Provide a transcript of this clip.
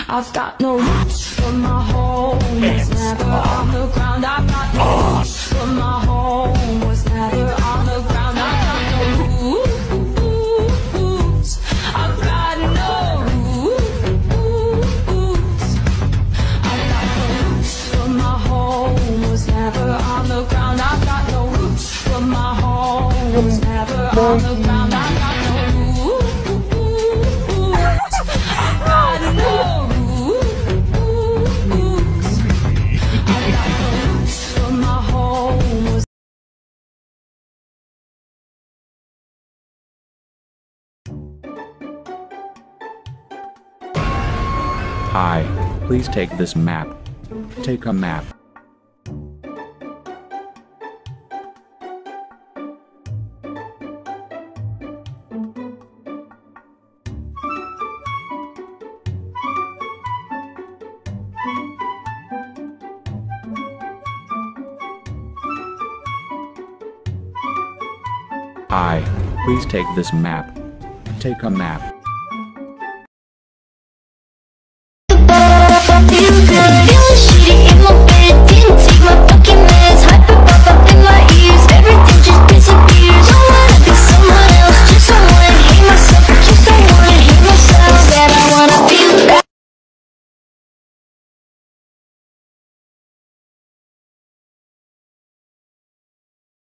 I've got no roots, but my home was never on the ground. I've got no roots, but my home was never on the ground. I've got no roots. I've got no roots. I've got no roots, but my home was never on the ground. I've got no roots, but my home was never on the ground. I've got no roots. I've got no roots. I've got no roots, but my home was. Hi, please take this map. Take a map. Hi, please take this map. Take a map.